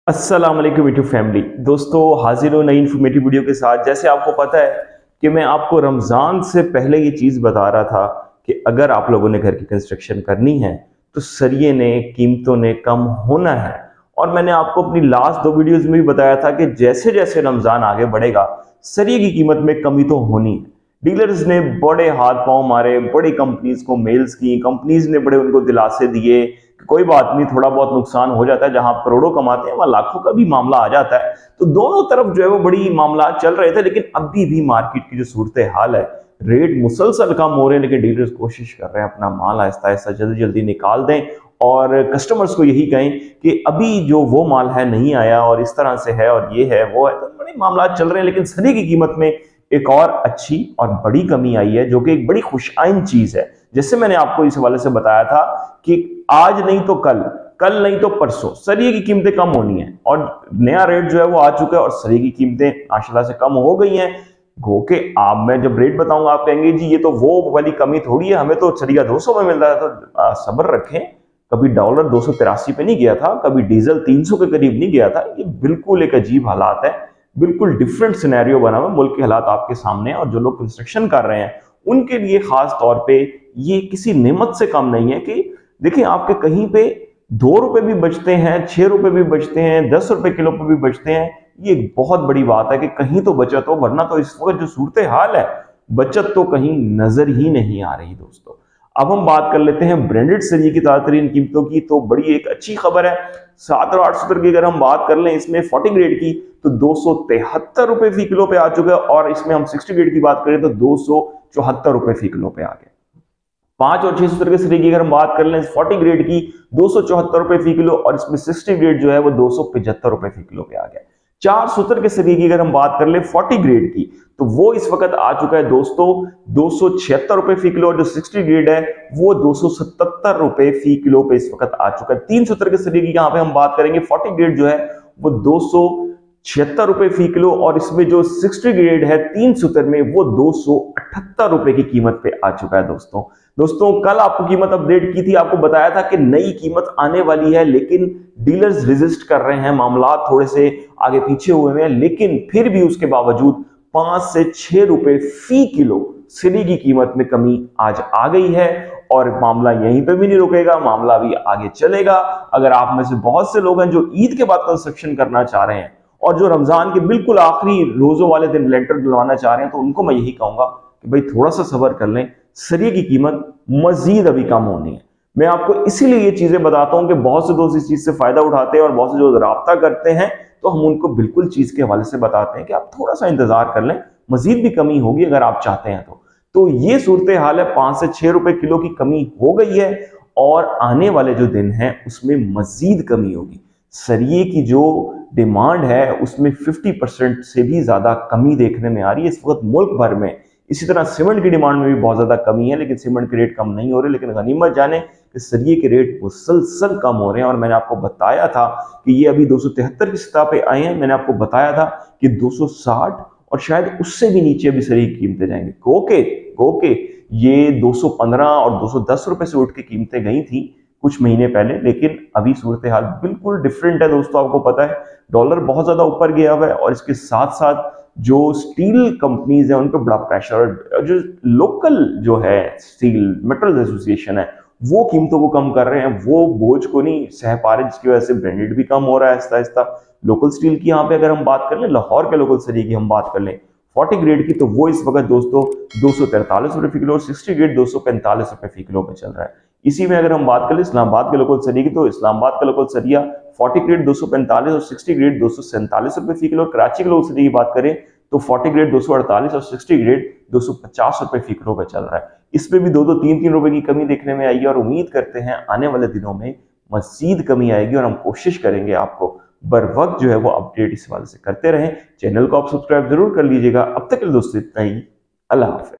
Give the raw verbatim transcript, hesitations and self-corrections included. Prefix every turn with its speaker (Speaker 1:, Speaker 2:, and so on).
Speaker 1: अस्सलाम वालेकुम YouTube family. दोस्तों हाजिर हो नई इन्फॉर्मेटिव वीडियो के साथ। जैसे आपको पता है कि मैं आपको रमज़ान से पहले ये चीज़ बता रहा था कि अगर आप लोगों ने घर की कंस्ट्रक्शन करनी है तो सरिये ने कीमतों ने कम होना है। और मैंने आपको अपनी लास्ट दो वीडियोज़ में भी बताया था कि जैसे जैसे रमज़ान आगे बढ़ेगा सरिये की कीमत में कमी तो होनी है। डीलर्स ने बड़े हाथ पांव मारे, बड़ी कंपनीज को मेल्स की, कंपनीज ने बड़े उनको दिलासे दिए कि कोई बात नहीं, थोड़ा बहुत नुकसान हो जाता है, जहां आप करोड़ों कमाते हैं वहां लाखों का भी मामला आ जाता है। तो दोनों तरफ जो है वो बड़ी मामला चल रहे थे, लेकिन अभी भी मार्केट की जो सूरत हाल है, रेट मुसलसल कम हो रहे हैं, लेकिन डीलर्स कोशिश कर रहे हैं अपना माल आहिस्ता आहिस्ता जल्दी जल्दी निकाल दें और कस्टमर्स को यही कहें कि अभी जो वो माल है नहीं आया और इस तरह से है और ये है वो है। तो बड़े मामला चल रहे हैं, लेकिन सरी की कीमत में एक और अच्छी और बड़ी कमी आई है, जो कि एक बड़ी खुशआइन चीज है। जैसे मैंने आपको इस हवाले से बताया था कि आज नहीं तो कल, कल नहीं तो परसों सरिये की कीमतें कम होनी है और नया रेट जो है वो आ चुका है और सरिये की कीमतें माशाल्लाह से कम हो गई हैं। गो के आप, मैं जब रेट बताऊंगा आप कहेंगे जी ये तो वो वाली कमी थोड़ी है, हमें तो सरिया दो सौ में मिल रहा है। तो सब्र रखें, कभी डॉलर दो सौ तिरासी पे नहीं गया था, कभी डीजल तीन सौ के करीब नहीं गया था। ये बिल्कुल एक अजीब हालात है, बिल्कुल डिफरेंट सिनेरियो बना हुआ। मुल्क के हालात आपके सामने हैं और जो लोग कंस्ट्रक्शन कर रहे हैं उनके लिए खास तौर पे ये किसी नेमत से कम नहीं है कि देखिए आपके कहीं पे दो रुपए भी बचते हैं, छह रुपए भी बचते हैं, दस रुपए किलो पे भी बचते हैं। ये एक बहुत बड़ी बात है कि कहीं तो बचत हो, वरना तो इस वक्त जो सूरत हाल है बचत तो कहीं नजर ही नहीं आ रही। दोस्तों अब हम बात कर लेते हैं ब्रांडेड सरिये की ताजा तरीन कीमतों की। तो बड़ी एक अच्छी खबर है, सात और आठ सत्तर की अगर हम बात कर लें इसमें फोर्टी ग्रेड की तो दो सौ तिहत्तर रुपए फी किलो पे आ चुका है और इसमें हम सिक्सटी ग्रेड की बात करें तो दो सौ चौहत्तर रुपए फी किलो पे आ गया। पांच और छह सौ के सरिये की अगर हम बात कर लें फोर्टी ग्रेड की दो सौ चौहत्तर रुपए फी किलो और इसमें सिक्सटी ग्रेड जो है वो दो सौ पिछहत्तर रुपए फी किलो पे आ गया। चार सूत्र के सरिये की अगर हम बात कर ले फोर्टी ग्रेड की तो वो इस वक्त आ चुका है दोस्तों दो सौ छिहत्तर रुपए फी किलो और जो सिक्सटी ग्रेड है वो दो सौ सतहत्तर रुपए फी किलो पे इस वक्त आ चुका है। तीन सूत्र के सरिये की यहां पे हम बात करेंगे, फोर्टी ग्रेड जो है वो दो सौ छिहत्तर रुपए फी किलो और इसमें जो सिक्सटी ग्रेड है तीन सूत्र में वो दो सौ अठहत्तर रुपए की कीमत पे आ चुका है। दोस्तों दोस्तों कल आपको कीमत अपडेट की थी, आपको बताया था कि नई कीमत आने वाली है, लेकिन डीलर्स रेजिस्ट कर रहे हैं, मामला थोड़े से आगे पीछे हुए हैं, लेकिन फिर भी उसके बावजूद पांच से छह रुपए फी किलो सरिये की कीमत में कमी आज आ गई है और मामला यहीं पे भी नहीं रुकेगा, मामला भी आगे चलेगा। अगर आप में से बहुत से लोग हैं जो ईद के बाद कंस्ट्रक्शन करना चाह रहे हैं और जो रमजान के बिल्कुल आखिरी रोजों वाले दिन लेंटर डलवाना चाह रहे हैं, तो उनको मैं यही कहूंगा कि भाई थोड़ा सा सब्र कर लें, सरिये की कीमत मजीद अभी कम होनी है। मैं आपको इसीलिए ये चीजें बताता हूं कि बहुत से दोस्त इस चीज से फायदा उठाते हैं और बहुत से जो राब्ता करते हैं तो हम उनको बिल्कुल चीज के हवाले से बताते हैं कि आप थोड़ा सा इंतजार कर लें, मजीद भी कमी होगी अगर आप चाहते हैं तो। तो ये सूरत हाल है, पांच से छह रुपए किलो की कमी हो गई है और आने वाले जो दिन है उसमें मजीद कमी होगी। सरिये की जो डिमांड है उसमें पचास परसेंट से भी ज्यादा कमी देखने में आ रही है इस वक्त मुल्क भर में। इसी तरह सीमेंट की डिमांड में भी बहुत ज्यादा कमी है, लेकिन सीमेंट के रेट कम नहीं हो रहे, लेकिन गनीमत जाने कि सरिये के रेट मुसलसल कम हो रहे हैं। और मैंने आपको बताया था कि ये अभी दो सौ तिहत्तर की सतह पे आए हैं, मैंने आपको बताया था कि दो सौ साठ और शायद उससे भी नीचे अभी सरिये की कीमतें जाएंगी। गोके गोके ये दो सौ पंद्रह और दो सौ दस रुपए से उठ के कीमतें गई थी कुछ महीने पहले, लेकिन अभी सूरत हाल बिल्कुल डिफरेंट है। दोस्तों आपको पता है डॉलर बहुत ज्यादा ऊपर गया हुआ है और इसके साथ साथ जो स्टील कंपनीज हैं उन पर बड़ा प्रेशर, जो लोकल जो है स्टील मेटल्स एसोसिएशन है वो कीमतों को कम कर रहे हैं, वो बोझ को नहीं सह पा रहे, जिसकी वजह से ब्रांडेड भी कम हो रहा है आहिस्ता आहिस्ता। लोकल स्टील की यहाँ पे अगर हम बात कर लें, लाहौर के लोकल सरिये की हम बात कर लें फोर्टी ग्रेड की, तो वो इस वक्त दोस्तों दो सौ तैंतालीस रुपए फी किलो और सिक्सटी ग्रेड दो सौ पैंतालीस रुपए फी किलो पे चल रहा है। इसी में अगर हम बात करें इस्लामाबाद के लोकल सरिये की, तो इस्लामाबाद का लोकल सरिया फोर्टी ग्रेड दो सौ पैंतालीस और सिक्सटी ग्रेड दो सौ सैंतालीस रुपए फी किलो। कराची के लोकल सरिये की बात करें तो फोर्टी ग्रेड दो सौ अड़तालीस और सिक्सटी ग्रेड दो सौ पचास रुपए फी किलो पे चल रहा है। इसमें भी दो दो तीन तीन रुपए की कमी देखने में आई है और उम्मीद करते हैं आने वाले दिनों में मजीद कमी आएगी और हम कोशिश करेंगे आपको बर वक्त जो है वो अपडेट इस हवाले से करते रहें। चैनल को आप सब्सक्राइब जरूर कर लीजिएगा। अब तक के लिए दोस्तों इतना ही, अल्लाह हाफ़िज़।